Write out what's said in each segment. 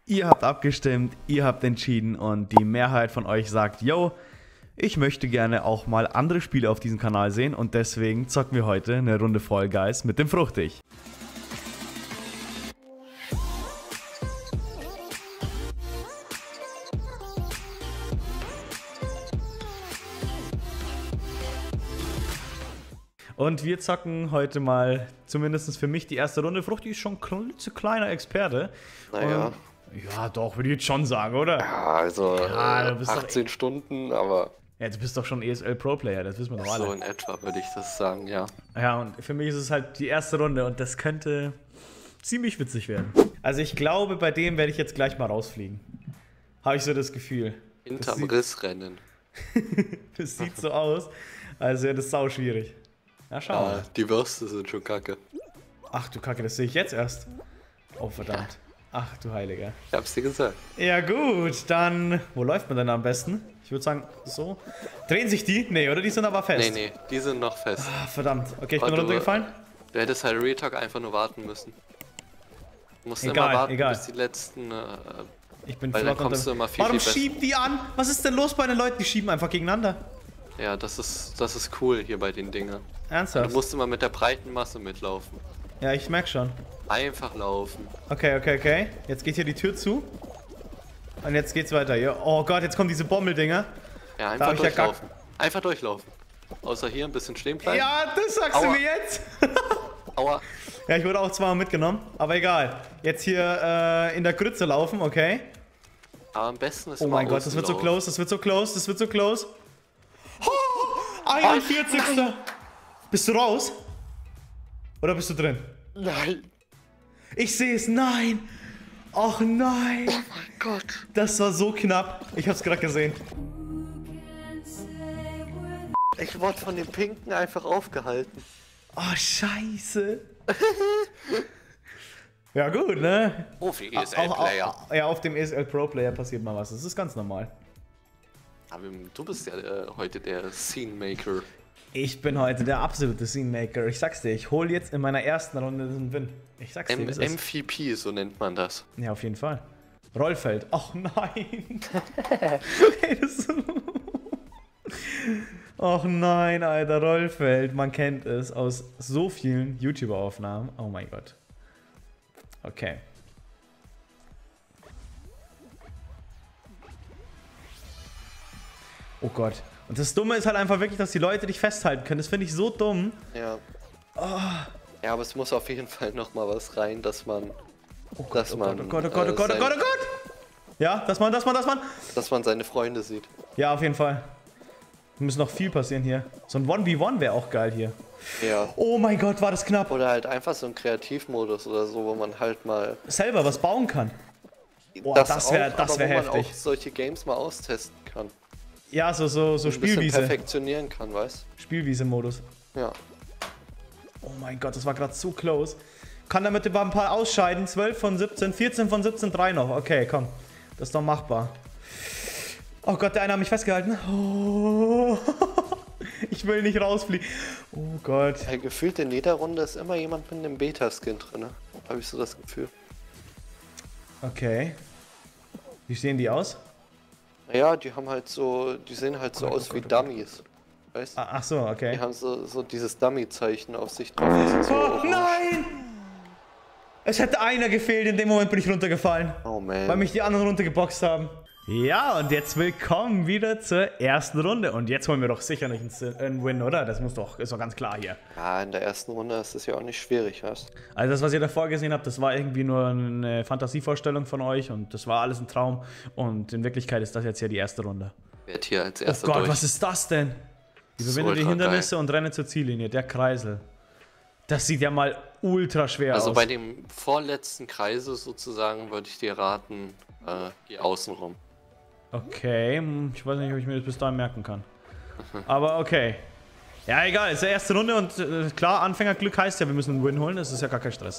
Ihr habt abgestimmt, ihr habt entschieden und die Mehrheit von euch sagt, yo, ich möchte gerne auch mal andere Spiele auf diesem Kanal sehen und deswegen zocken wir heute eine Runde Fall Guys mit dem Fruchtig. Und wir zocken heute mal, zumindest für mich, die erste Runde. Fruchtig ist schon ein kleiner Experte. Naja. Ja, doch, würde ich jetzt schon sagen, oder? Ja, also Ja, du bist 18 Stunden, aber Ja, du bist doch schon ESL Pro Player, das wissen wir doch alle. so in etwa würde ich das sagen, ja. Ja, und für mich ist es halt die erste Runde und das könnte ziemlich witzig werden. Also ich glaube, bei dem werde ich jetzt gleich mal rausfliegen. Habe ich so das Gefühl. Hinterm Riss rennen. Das sieht so aus, als wäre das sau schwierig. Ja, schau mal. Die Würste sind schon kacke. Ach du Kacke, das sehe ich jetzt erst. Oh verdammt. Ach du Heiliger. Ich hab's dir gesagt. Ja gut, dann... Wo läuft man denn am besten? Ich würde sagen, so. Drehen sich die? Nee, oder? Die sind aber fest. Nee, die sind noch fest. Ah, verdammt. Okay, ich bin Warte, runtergefallen. Du hättest halt Real Talk einfach nur warten müssen. Du musst Egal, immer warten, egal. bis die letzten... Ich bin weil flott dann kommst du immer viel, Warum viel besser. schieben die an? Was ist denn los bei den Leuten? Die schieben einfach gegeneinander. Ja, das ist cool hier bei den Dingern. Ernsthaft? Du musst immer mit der breiten Masse mitlaufen. Ja, ich merk schon. Einfach laufen. Okay. Jetzt geht hier die Tür zu. Und jetzt geht's weiter. Ja. Oh Gott, jetzt kommen diese Bommeldinger. Ja, Da einfach hab ich ja durchlaufen. Einfach durchlaufen. Außer hier ein bisschen stehen bleiben. Ja, das sagst du Aua. mir jetzt. Aua. Ja, ich wurde auch zweimal mitgenommen. Aber egal. Jetzt hier in der Grütze laufen, okay. Aber am besten ist Oh immer mein Gott, das wird so außen close, das wird so close, das wird so close. Oh, 41. Bist du raus? Oder bist du drin? Nein. Ich sehe es, nein. Ach nein. Oh mein Gott. Das war so knapp. Ich hab's gerade gesehen. Ich wurde von den Pinken einfach aufgehalten. Oh, scheiße. Ja gut, ne? Profi ESL-Player. Ja, auf dem ESL Pro Player passiert mal was. Das ist ganz normal. Aber du bist ja heute der Scene-Maker. Ich bin heute der absolute Scene-Maker. Ich sag's dir, ich hole jetzt in meiner ersten Runde den Win. Ich sag's dir, das ist. MVP, so nennt man das. Ja, auf jeden Fall. Rollfeld. Ach nein. Hey, das Ach nein, Alter, Rollfeld. Man kennt es aus so vielen YouTuber-Aufnahmen. Oh mein Gott. Okay. Oh Gott. Und das Dumme ist halt einfach wirklich, dass die Leute dich festhalten können. Das finde ich so dumm. Ja. Oh. Ja, aber es muss auf jeden Fall nochmal was rein, dass man... Oh Gott, oh Gott, oh Gott, oh Gott, oh Gott, oh Gott, oh Gott! Ja, dass man. Dass man seine Freunde sieht. Ja, auf jeden Fall. Muss noch viel passieren hier. So ein 1v1 wäre auch geil hier. Ja. Oh mein Gott, war das knapp. Oder halt einfach so ein Kreativmodus oder so, wo man halt mal... Selber was bauen kann. Boah, das wäre aber wo man heftig. auch solche Games mal austesten kann. Ja, so Ein bisschen Spielwiese. perfektionieren kann, weißt Spielwiese-Modus. Ja. Oh mein Gott, das war gerade so close. Kann damit über ein paar ausscheiden. 12 von 17, 14 von 17, 3 noch. Okay, komm. Das ist doch machbar. Oh Gott, der eine hat mich festgehalten. Oh. Ich will nicht rausfliegen. Oh Gott. Ja, gefühlt in jeder Runde ist immer jemand mit einem Beta-Skin drin. Habe ich so das Gefühl. Okay. Wie sehen die aus? Ja, die haben halt so, die sehen halt so aus wie Dummies. Weißt du? Ach so, okay. Die haben so dieses Dummy-Zeichen auf sich drauf. Das ist so Oh orange. nein! Es hätte einer gefehlt, in dem Moment bin ich runtergefallen. Oh man. Weil mich die anderen runtergeboxt haben. Ja, und jetzt willkommen wieder zur ersten Runde. Und jetzt holen wir doch sicher nicht einen Win, oder? Das ist doch ganz klar hier. Ja, in der ersten Runde ist das ja auch nicht schwierig, weißt du? Also das, was ihr davor gesehen habt, das war irgendwie nur eine Fantasievorstellung von euch. Und das war alles ein Traum. Und in Wirklichkeit ist das jetzt hier die erste Runde. Wer hier als Oh erster Gott, durch? was ist das denn? Überwinde die ultra Hindernisse und renne zur Ziellinie. Der Kreisel. Das sieht ja mal ultra schwer Also aus. bei dem vorletzten Kreise sozusagen würde ich dir raten, geh außen rum. Okay, ich weiß nicht, ob ich mir das bis dahin merken kann. Aber okay. Ja, egal, ist die erste Runde und klar, Anfängerglück heißt ja, wir müssen einen Win holen, das ist ja gar kein Stress.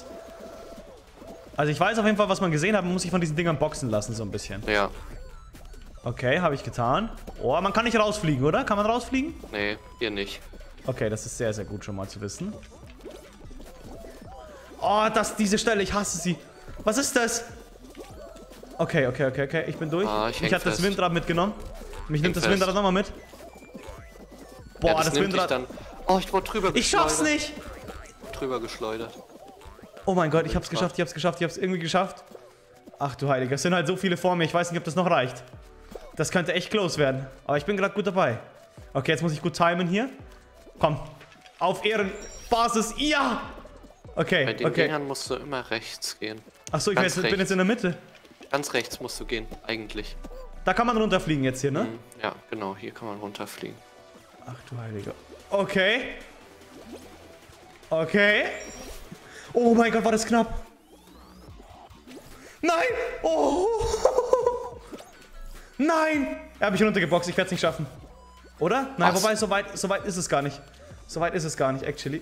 Also ich weiß auf jeden Fall, was man gesehen hat, man muss sich von diesen Dingern boxen lassen, so ein bisschen. Ja. Okay, habe ich getan. Oh, man kann nicht rausfliegen, oder? Kann man rausfliegen? Nee, hier nicht. Okay, das ist sehr, sehr gut schon mal zu wissen. Oh, diese Stelle, ich hasse sie. Was ist das? Okay, okay, okay, okay. Ich bin durch. Ich Ich habe das Windrad mitgenommen. Mich nimmt das Windrad nochmal mit. Boah, ja, das Windrad. Dann... Oh, ich wurde drüber geschleudert. Ich schaff's nicht! Drüber geschleudert. Oh mein Gott, ich hab's geschafft, ich hab's geschafft, ich hab's irgendwie geschafft. Ach du Heiliger, es sind halt so viele vor mir, ich weiß nicht, ob das noch reicht. Das könnte echt close werden. Aber ich bin gerade gut dabei. Okay, jetzt muss ich gut timen hier. Komm. Auf Ehrenbasis. Ja! Okay, Bei den okay. Dingern musst du immer rechts gehen. Achso, ich bin jetzt in der Mitte. Ganz rechts musst du gehen, eigentlich. Da kann man runterfliegen jetzt hier, ne? Ja, genau, hier kann man runterfliegen. Ach du Heiliger. Okay. Okay. Oh mein Gott, war das knapp. Nein! Oh! Nein! Er hat mich runtergeboxt, ich werde es nicht schaffen. Oder? Nein, Was? wobei, so weit ist es gar nicht. So weit ist es gar nicht, actually.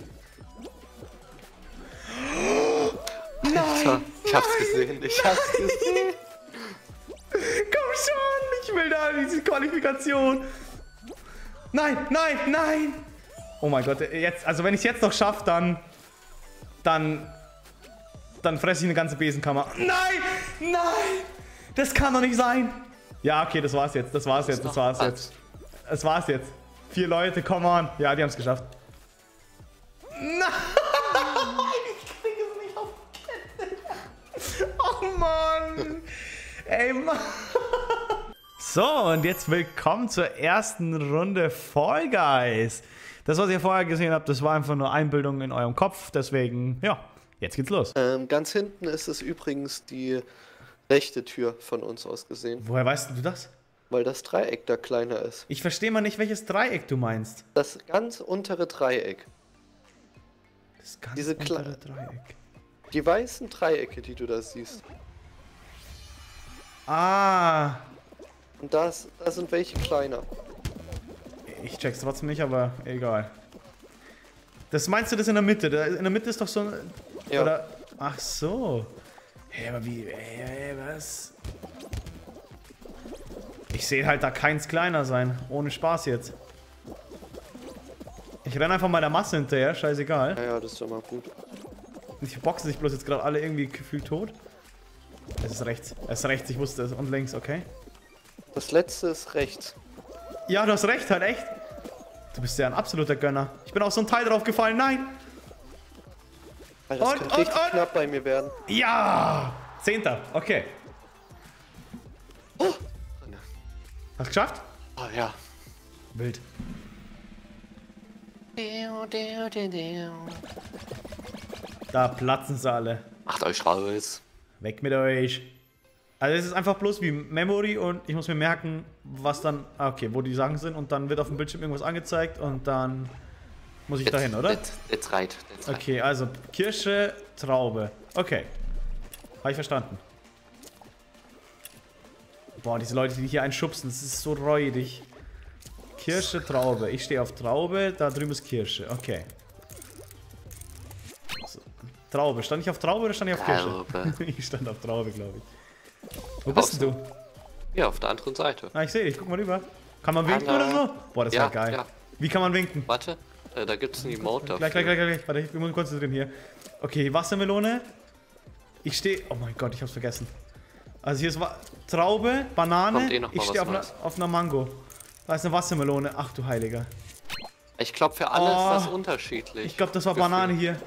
Nein! Ich hab's gesehen, ich hab's gesehen. Komm schon, ich will da diese Qualifikation. Nein, nein, nein! Oh mein Gott, jetzt, also wenn ich es jetzt noch schaffe, dann fresse ich eine ganze Besenkammer. Nein! Nein! Das kann doch nicht sein! Ja, okay, das war's jetzt. Das war's jetzt. Das war's jetzt. Das war's jetzt. 4 Leute, come on. Ja, die haben's geschafft. Nein! Ich krieg es nicht auf Kette. Oh Mann! Ey, Mann! So, und jetzt willkommen zur ersten Runde Fall Guys. Das, was ihr vorher gesehen habt, das war einfach nur Einbildung in eurem Kopf. Deswegen, ja, jetzt geht's los. Ganz hinten ist es übrigens die rechte Tür von uns aus gesehen. Woher weißt du das? Weil das Dreieck da kleiner ist. Ich verstehe mal nicht, welches Dreieck du meinst. Das ganz untere Dreieck. Das ganz Diese untere Dreieck. Die weißen Dreiecke, die du da siehst. Ah, Und da sind welche kleiner. ich check's trotzdem nicht, aber egal. Das meinst du das in der Mitte? In der Mitte ist doch so ein... Ja. Oder... Ach so. Hä, aber wie... was? Ich sehe halt da keins kleiner sein. Ohne Spaß jetzt. Ich renne einfach mal der Masse hinterher, scheißegal. Ja, das ist doch mal gut. Die boxen sich bloß jetzt gerade alle irgendwie gefühlt tot. Es ist rechts. Es ist rechts, ich wusste es. Und links, okay. Das letzte ist rechts. Ja, du hast recht, halt echt. Du bist ja ein absoluter Gönner. Ich bin auf so ein Teil drauf gefallen, nein. Weil das könnte richtig knapp bei mir werden. Ja! 10. Okay. Oh. Hast du geschafft? Oh ja. Wild. Da platzen sie alle. Macht euch raus. Weg mit euch. Also es ist einfach bloß wie Memory und ich muss mir merken, was dann... Okay, wo die Sachen sind und dann wird auf dem Bildschirm irgendwas angezeigt und dann muss ich dahin, oder? That's right. Okay, also Kirsche, Traube. Okay. Habe ich verstanden. Boah, diese Leute, die hier einen schubsen, das ist so räudig. Kirsche, Traube. Ich stehe auf Traube, da drüben ist Kirsche. Okay. So. Traube. Stand ich auf Traube oder stand ich auf Kirsche? Traube. Ich stand auf Traube, glaube ich. Wo bist denn du? Ja, auf der anderen Seite. Ah, ich sehe dich. Guck mal rüber. Kann man winken oder so? Boah, das Ja, war geil. ja. Wie kann man winken? Warte, da gibt es ein Emote dafür. Gleich. Warte, ich bin konzentrieren hier. Okay, Wassermelone. Ich stehe... Oh mein Gott, ich hab's vergessen. Also hier ist Traube, Banane. Kommt eh noch mal Ich stehe was auf einer Mango. Da ist eine Wassermelone. Ach du Heiliger. Ich glaube, für alle ist das Oh, unterschiedlich. Ich glaube, das war Gefühl. Banane hier.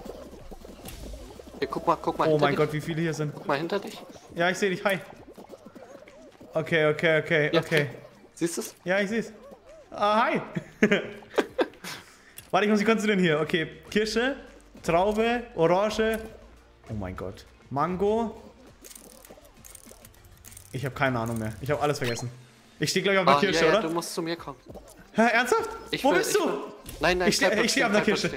Hier, guck mal Oh hinter mein dich. Gott, wie viele hier sind. Guck mal hinter dich. Ja, ich sehe dich. Hi. Okay. Ja, siehst du es? Ja, ich seh's. Ah, hi. Warte, ich muss mich konzentrieren hier. Okay, Kirsche, Traube, Orange. Oh mein Gott. Mango. Ich habe keine Ahnung mehr. Ich habe alles vergessen. Ich stehe gleich auf der Kirsche, ja, oder? du musst zu mir kommen. Hä, ernsthaft? Wo bist du? Nein, Ich steh auf der Kirsche.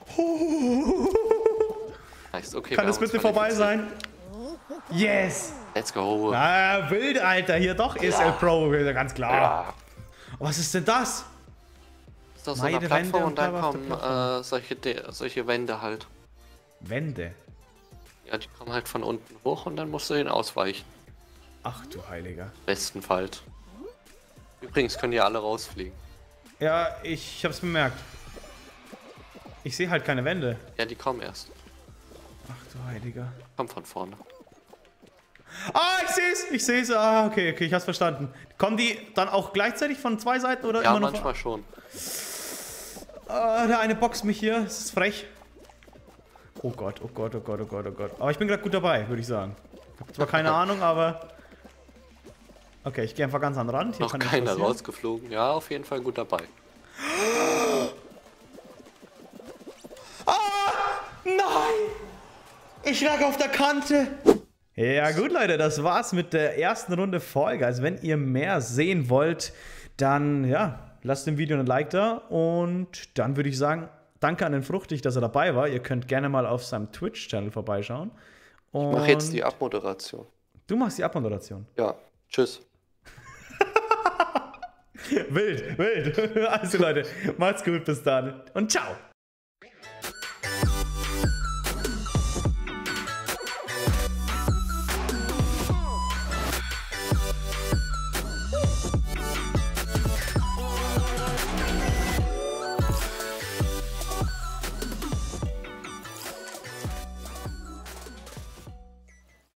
Nice, okay, Kann wir es haben uns bitte vorbei qualifiziert. sein? Yes! Let's go. Ah, wild, Alter. Hier doch ist El Pro, ganz klar. Ja. Was ist denn das? Ist auf so einer Meide, Plattform Wände und dann und kommen Plattform. solche Wände halt. Wände. Ja, die kommen halt von unten hoch und dann musst du den ausweichen. Ach du Heiliger. Bestenfalls. Übrigens können die alle rausfliegen. Ja, ich hab's bemerkt. Ich sehe halt keine Wände. Ja, die kommen erst. Ach du Heiliger. Komm von vorne. Ah, ich sehe es. Ah, okay, ich hab's verstanden. Kommen die dann auch gleichzeitig von zwei Seiten oder Ja, immer noch? manchmal schon. Ah, der eine boxt mich hier. Das ist frech. Oh Gott. Aber ich bin gerade gut dabei, würde ich sagen. Ich habe zwar keine Ahnung, aber... Okay, ich gehe einfach ganz an den Rand. Hier Noch kann nichts keiner passieren. rausgeflogen. Ja, auf jeden Fall gut dabei. Nein! Ich lag auf der Kante. Ja gut, Leute, das war's mit der ersten Runde Fall Guys. Wenn ihr mehr sehen wollt, dann ja, lasst dem Video ein Like da. Und dann würde ich sagen, danke an den Fruchtig, dass er dabei war. Ihr könnt gerne mal auf seinem Twitch-Channel vorbeischauen. Ich mache jetzt die Abmoderation. Du machst die Abmoderation. Ja, tschüss. Wild. Also Leute, macht's gut, bis dann und ciao.